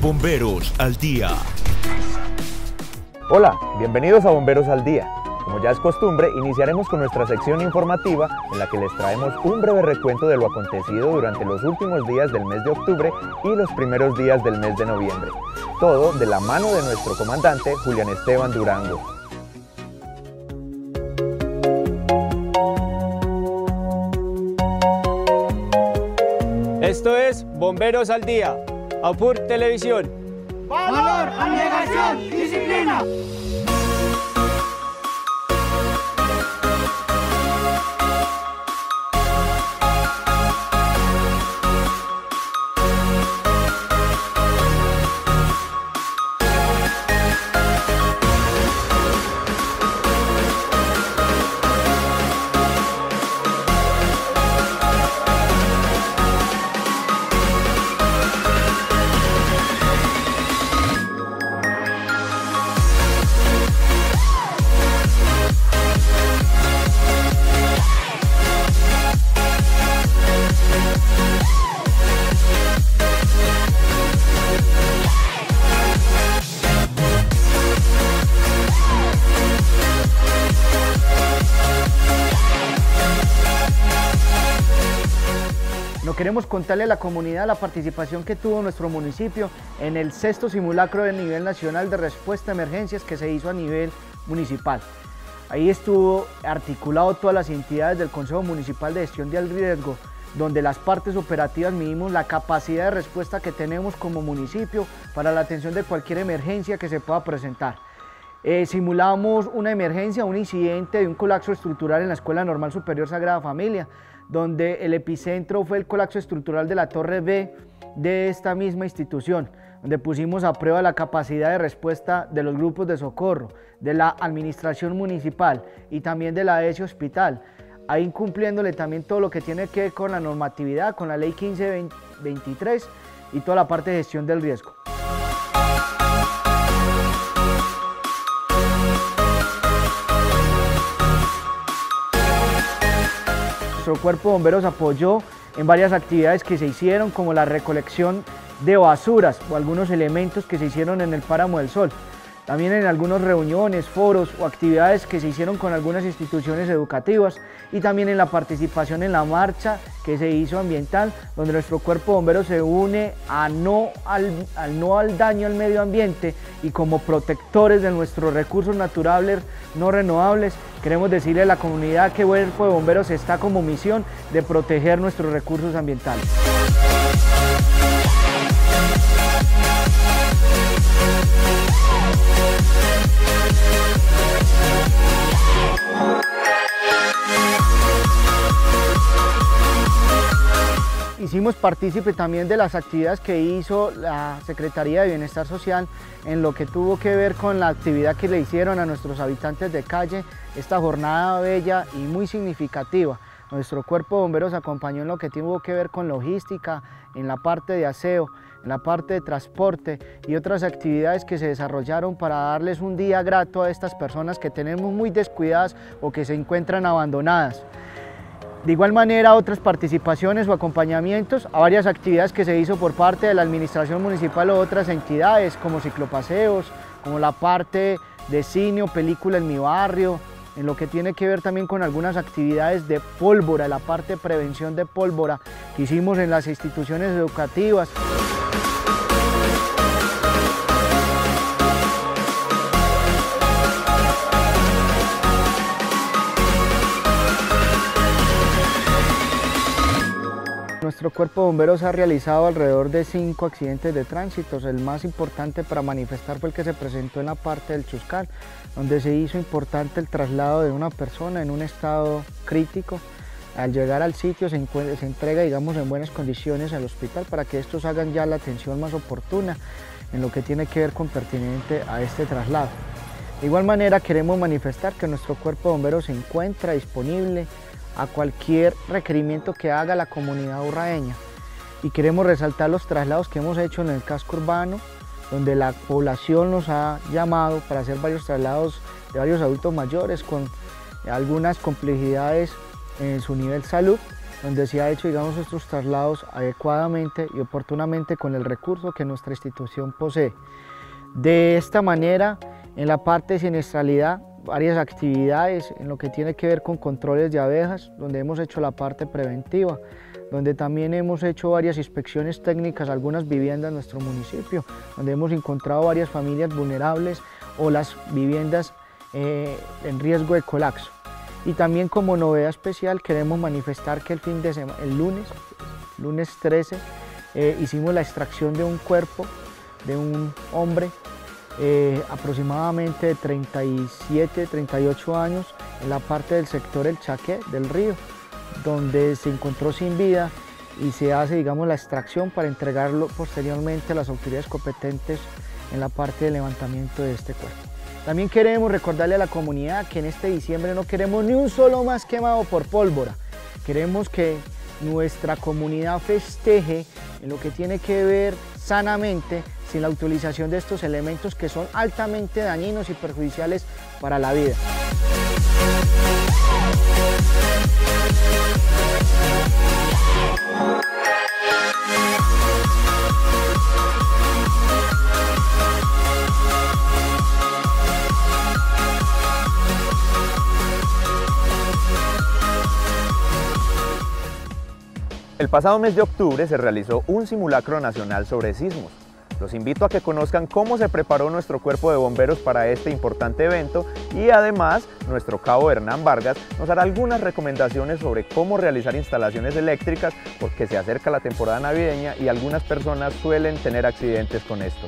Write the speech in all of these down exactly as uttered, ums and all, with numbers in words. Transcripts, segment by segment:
Bomberos al Día. Hola, bienvenidos a Bomberos al Día. Como ya es costumbre, iniciaremos con nuestra sección informativa en la que les traemos un breve recuento de lo acontecido durante los últimos días del mes de octubre y los primeros días del mes de noviembre. Todo de la mano de nuestro comandante Julián Esteban Durango. Esto es Bomberos al Día, AUPUR Televisión. ¡Valor, abnegación, disciplina! No queremos contarle a la comunidad la participación que tuvo nuestro municipio en el sexto simulacro de nivel nacional de respuesta a emergencias que se hizo a nivel municipal. Ahí estuvo articulado todas las entidades del Consejo Municipal de Gestión del Riesgo, donde las partes operativas midimos la capacidad de respuesta que tenemos como municipio para la atención de cualquier emergencia que se pueda presentar. Eh, simulamos una emergencia, un incidente de un colapso estructural en la Escuela Normal Superior Sagrada Familia, donde el epicentro fue el colapso estructural de la Torre B de esta misma institución, donde pusimos a prueba la capacidad de respuesta de los grupos de socorro, de la administración municipal y también de la E S I Hospital, ahí incumpliéndole también todo lo que tiene que ver con la normatividad, con la ley quince veintitrés y toda la parte de gestión del riesgo. Nuestro cuerpo de bomberos apoyó en varias actividades que se hicieron, como la recolección de basuras o algunos elementos que se hicieron en el Páramo del Sol. También en algunas reuniones, foros o actividades que se hicieron con algunas instituciones educativas y también en la participación en la marcha que se hizo ambiental, donde nuestro cuerpo de bomberos se une a no al, al no al daño al medio ambiente y como protectores de nuestros recursos naturales no renovables, queremos decirle a la comunidad que el cuerpo de bomberos está como misión de proteger nuestros recursos ambientales. Hicimos partícipe también de las actividades que hizo la Secretaría de Bienestar Social en lo que tuvo que ver con la actividad que le hicieron a nuestros habitantes de calle, esta jornada bella y muy significativa. Nuestro cuerpo de bomberos acompañó en lo que tuvo que ver con logística, en la parte de aseo, en la parte de transporte y otras actividades que se desarrollaron para darles un día grato a estas personas que tenemos muy descuidadas o que se encuentran abandonadas. De igual manera, otras participaciones o acompañamientos a varias actividades que se hizo por parte de la administración municipal o otras entidades, como ciclopaseos, como la parte de cine o película en mi barrio, en lo que tiene que ver también con algunas actividades de pólvora, la parte de prevención de pólvora que hicimos en las instituciones educativas. Nuestro cuerpo de bomberos ha realizado alrededor de cinco accidentes de tránsito. El más importante para manifestar fue el que se presentó en la parte del Chuscal, donde se hizo importante el traslado de una persona en un estado crítico. Al llegar al sitio se, se entrega, digamos, en buenas condiciones al hospital para que estos hagan ya la atención más oportuna en lo que tiene que ver con pertinente a este traslado. De igual manera, queremos manifestar que nuestro cuerpo de bomberos se encuentra disponible a cualquier requerimiento que haga la comunidad urraeña, y queremos resaltar los traslados que hemos hecho en el casco urbano, donde la población nos ha llamado para hacer varios traslados de varios adultos mayores con algunas complejidades en su nivel salud, donde se ha hecho, digamos, estos traslados adecuadamente y oportunamente con el recurso que nuestra institución posee. De esta manera, en la parte de siniestralidad, varias actividades en lo que tiene que ver con controles de abejas, donde hemos hecho la parte preventiva, donde también hemos hecho varias inspecciones técnicas a algunas viviendas en nuestro municipio, donde hemos encontrado varias familias vulnerables o las viviendas eh, en riesgo de colapso. Y también como novedad especial queremos manifestar que el fin de semana, el lunes, lunes trece, eh, hicimos la extracción de un cuerpo de un hombre eh, aproximadamente de treinta y siete, treinta y ocho años en la parte del sector El Chaqué del río, donde se encontró sin vida y se hace, digamos, la extracción para entregarlo posteriormente a las autoridades competentes en la parte de levantamiento de este cuerpo. También queremos recordarle a la comunidad que en este diciembre no queremos ni un solo más quemado por pólvora. Queremos que nuestra comunidad festeje en lo que tiene que ver sanamente, sin la utilización de estos elementos que son altamente dañinos y perjudiciales para la vida. El pasado mes de octubre se realizó un simulacro nacional sobre sismos. Los invito a que conozcan cómo se preparó nuestro cuerpo de bomberos para este importante evento y además nuestro cabo Hernán Vargas nos hará algunas recomendaciones sobre cómo realizar instalaciones eléctricas porque se acerca la temporada navideña y algunas personas suelen tener accidentes con esto.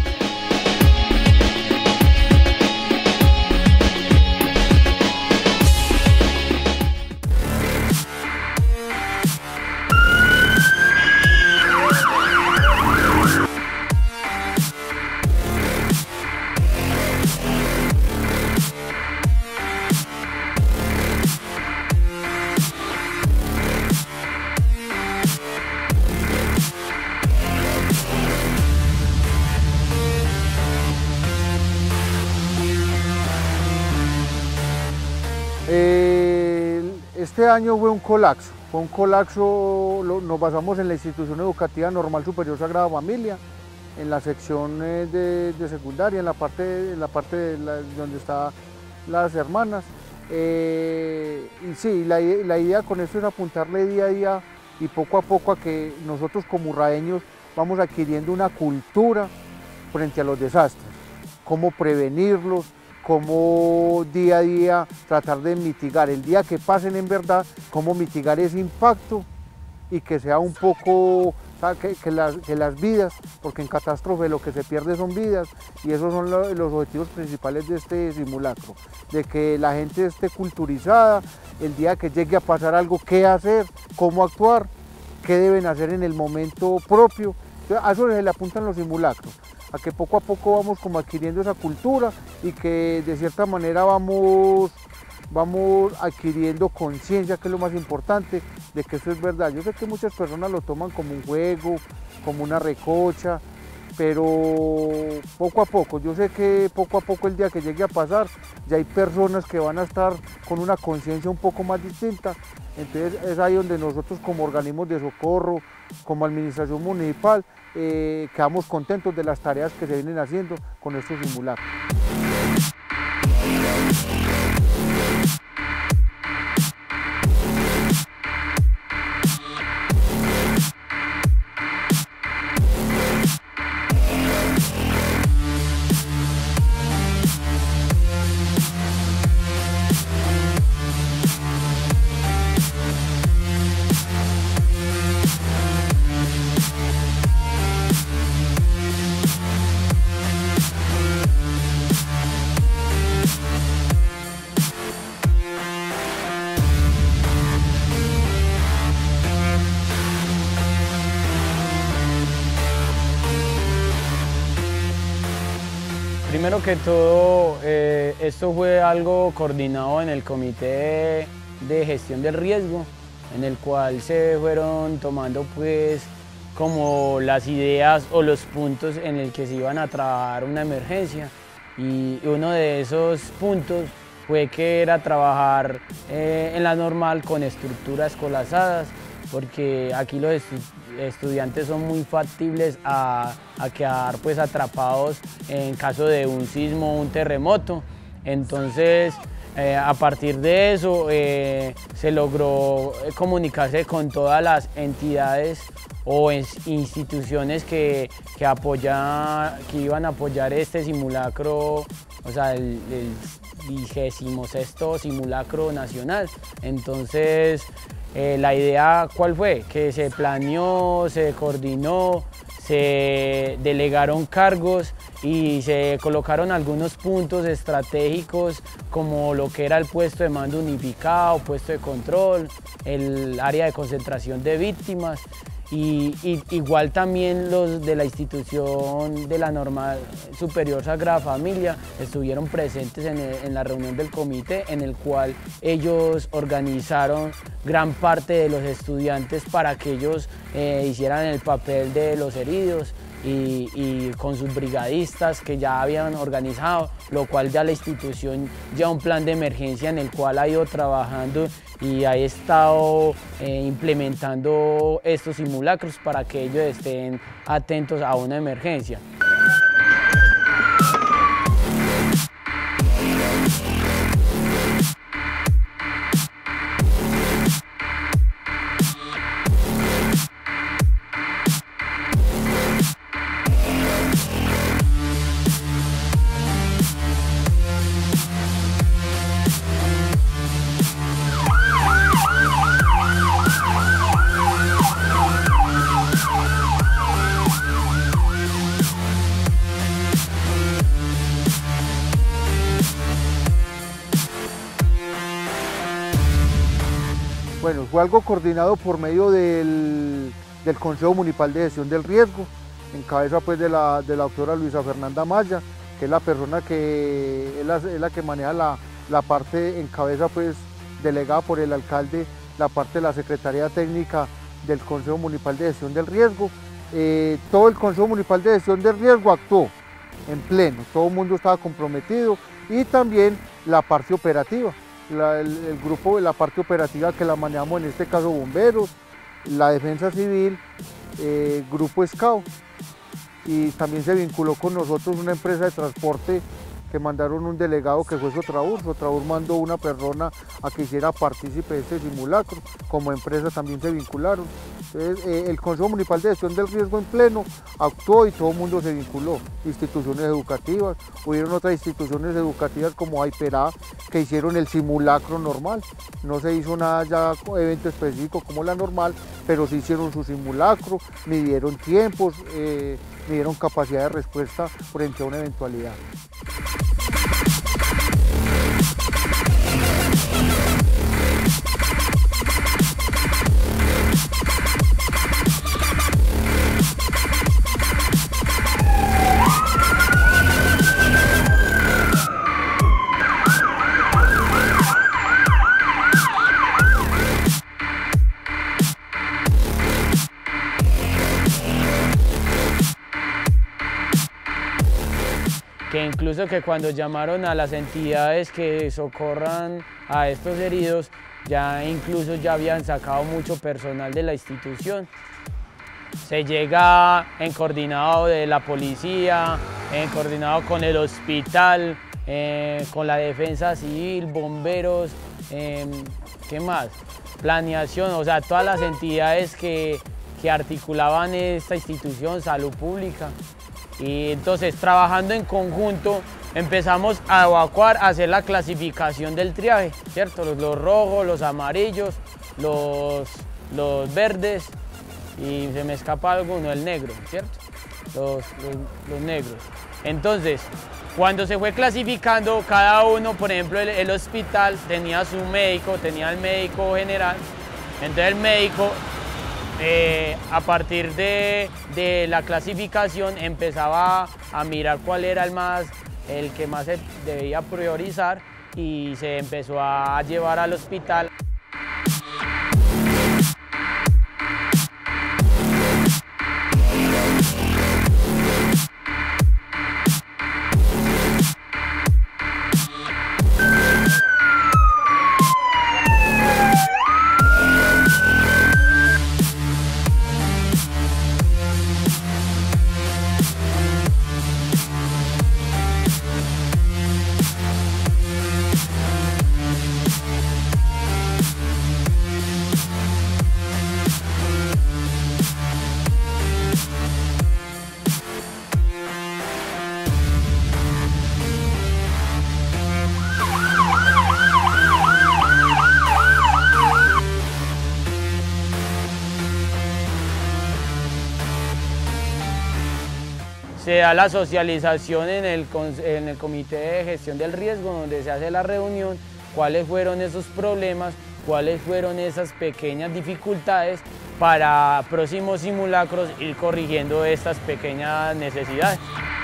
Este año fue un colapso, fue un colapso, lo, nos basamos en la institución educativa normal superior Sagrada Familia, en la sección de, de secundaria, en la parte, en la parte de la, donde están las hermanas. Eh, y sí, la, la idea con esto es apuntarle día a día y poco a poco a que nosotros como urraeños vamos adquiriendo una cultura frente a los desastres, cómo prevenirlos, cómo día a día tratar de mitigar, el día que pasen en verdad, cómo mitigar ese impacto y que sea un poco, o sea, que, que, las, que las vidas, porque en catástrofe lo que se pierde son vidas y esos son lo, los objetivos principales de este simulacro, de que la gente esté culturizada, el día que llegue a pasar algo, qué hacer, cómo actuar, qué deben hacer en el momento propio. A eso se le apuntan los simulacros, a que poco a poco vamos como adquiriendo esa cultura y que de cierta manera vamos, vamos adquiriendo conciencia, que es lo más importante, de que eso es verdad. Yo sé que muchas personas lo toman como un juego, como una recocha, pero poco a poco, yo sé que poco a poco el día que llegue a pasar, ya hay personas que van a estar con una conciencia un poco más distinta. Entonces es ahí donde nosotros como organismos de socorro, como administración municipal, eh, quedamos contentos de las tareas que se vienen haciendo con estos simulacros. Primero que todo, eh, esto fue algo coordinado en el Comité de Gestión del Riesgo, en el cual se fueron tomando pues como las ideas o los puntos en el que se iban a trabajar una emergencia, y uno de esos puntos fue que era trabajar eh, en la normal con estructuras colapsadas, porque aquí los estu estudiantes son muy factibles a, a quedar pues atrapados en caso de un sismo o un terremoto. Entonces, eh, a partir de eso eh, se logró comunicarse con todas las entidades o instituciones que, que, apoya, que iban a apoyar este simulacro, o sea, el, el vigésimo sexto simulacro nacional. Entonces, eh, la idea, ¿cuál fue? Que se planeó, se coordinó, se delegaron cargos y se colocaron algunos puntos estratégicos como lo que era el puesto de mando unificado, puesto de control, el área de concentración de víctimas. Y, y igual también los de la institución de la Normal Superior Sagrada Familia estuvieron presentes en, el, en la reunión del comité, en el cual ellos organizaron gran parte de los estudiantes para que ellos eh, hicieran el papel de los heridos y, y con sus brigadistas que ya habían organizado, lo cual ya la institución lleva un plan de emergencia en el cual ha ido trabajando y ha estado eh, implementando estos simulacros para que ellos estén atentos a una emergencia. Bueno, fue algo coordinado por medio del, del Consejo Municipal de Gestión del Riesgo, en cabeza pues de la, de la doctora Luisa Fernanda Maya, que es la persona que es la, es la que maneja la, la parte en cabeza pues delegada por el alcalde, la parte de la Secretaría Técnica del Consejo Municipal de Gestión del Riesgo. Eh, todo el Consejo Municipal de Gestión del Riesgo actuó en pleno, todo el mundo estaba comprometido y también la parte operativa. La, el, el grupo, la parte operativa que la manejamos, en este caso bomberos, la defensa civil, eh, grupo Scout, y también se vinculó con nosotros una empresa de transporte que mandaron un delegado que fue Sotraur. Sotraur mandó una persona a que hiciera partícipe de este simulacro, como empresa también se vincularon. Entonces, eh, el Consejo Municipal de Gestión del Riesgo en pleno actuó y todo el mundo se vinculó, instituciones educativas, hubieron otras instituciones educativas como Aiperá que hicieron el simulacro normal, no se hizo nada ya evento específico como la normal, pero sí hicieron su simulacro, midieron tiempos, eh, midieron capacidad de respuesta frente a una eventualidad. Que incluso que cuando llamaron a las entidades que socorran a estos heridos, ya incluso ya habían sacado mucho personal de la institución. Se llega en coordinado de la policía, en coordinado con el hospital, eh, con la defensa civil, bomberos, eh, ¿qué más? Planeación, o sea, todas las entidades que, que articulaban esta institución, salud pública. Y entonces, trabajando en conjunto, empezamos a evacuar, a hacer la clasificación del triaje, ¿cierto? Los, los rojos, los amarillos, los, los verdes y se me escapa alguno, el negro, ¿cierto? Los, los, los negros. Entonces, cuando se fue clasificando, cada uno, por ejemplo, el, el hospital tenía su médico, tenía el médico general, entonces el médico, Eh, a partir de, de la clasificación empezaba a mirar cuál era el, más, el que más se debía priorizar y se empezó a llevar al hospital. se da la socialización en el, en el Comité de Gestión del Riesgo, donde se hace la reunión, cuáles fueron esos problemas, cuáles fueron esas pequeñas dificultades para próximos simulacros ir corrigiendo estas pequeñas necesidades.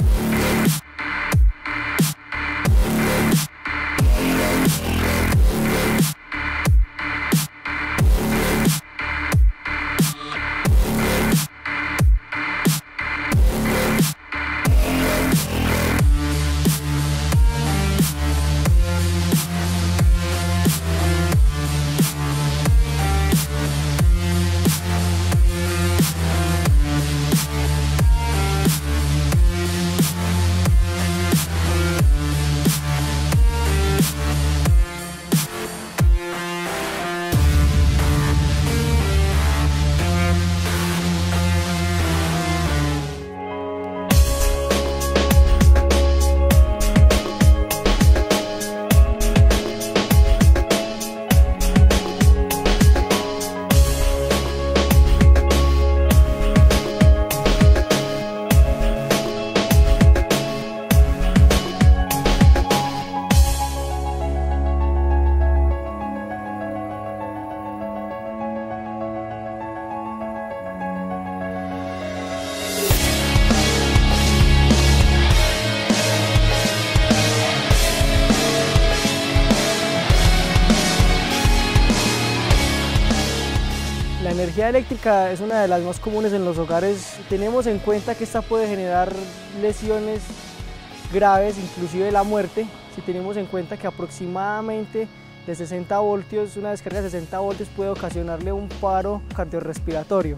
La energía eléctrica es una de las más comunes en los hogares. Tenemos en cuenta que esta puede generar lesiones graves, inclusive la muerte, si tenemos en cuenta que aproximadamente de sesenta voltios, una descarga de sesenta voltios puede ocasionarle un paro cardiorrespiratorio.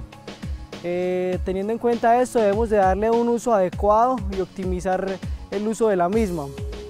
Eh, teniendo en cuenta esto, debemos de darle un uso adecuado y optimizar el uso de la misma.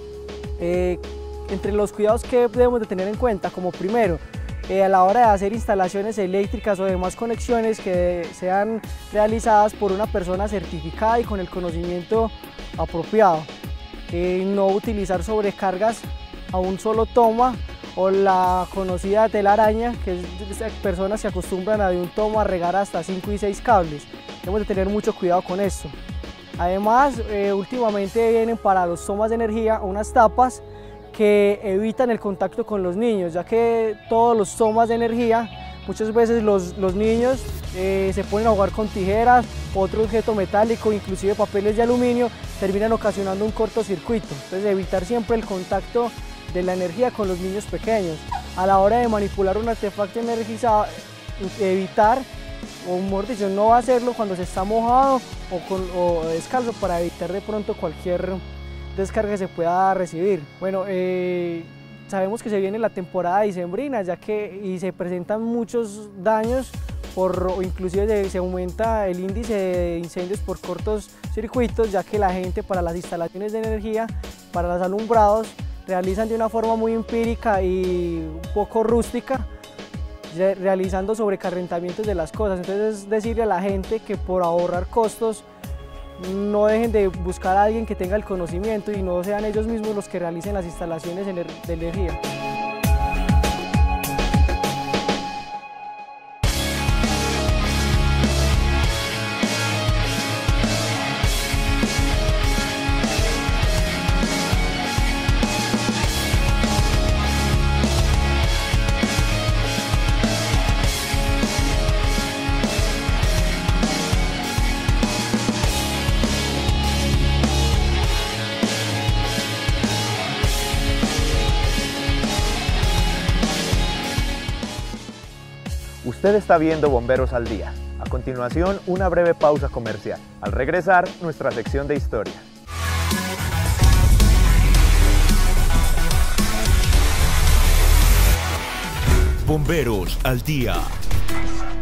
Eh, entre los cuidados que debemos de tener en cuenta, como primero, Eh, a la hora de hacer instalaciones eléctricas o demás conexiones que sean realizadas por una persona certificada y con el conocimiento apropiado. Eh, no utilizar sobrecargas a un solo toma o la conocida telaraña, que es personas que acostumbran a de un toma a regar hasta cinco y seis cables. Debemos de tener mucho cuidado con esto. Además, eh, últimamente vienen para los tomas de energía unas tapas que evitan el contacto con los niños, ya que todos los tomas de energía, muchas veces los, los niños eh, se ponen a jugar con tijeras, otro objeto metálico, inclusive papeles de aluminio, terminan ocasionando un cortocircuito. Entonces, evitar siempre el contacto de la energía con los niños pequeños. A la hora de manipular un artefacto energizado, evitar, o mejor dicho, no hacerlo cuando se está mojado o, con, o descalzo, para evitar de pronto cualquier descarga que se pueda recibir. Bueno, eh, sabemos que se viene la temporada dicembrina, ya que y se presentan muchos daños, por, o inclusive se, se aumenta el índice de incendios por cortos circuitos, ya que la gente para las instalaciones de energía, para los alumbrados, realizan de una forma muy empírica y un poco rústica, realizando sobrecalentamientos de las cosas. Entonces, es decirle a la gente que por ahorrar costos no dejen de buscar a alguien que tenga el conocimiento y no sean ellos mismos los que realicen las instalaciones de energía. Usted está viendo Bomberos al Día. A continuación, una breve pausa comercial. Al regresar, nuestra sección de historia. Bomberos al Día.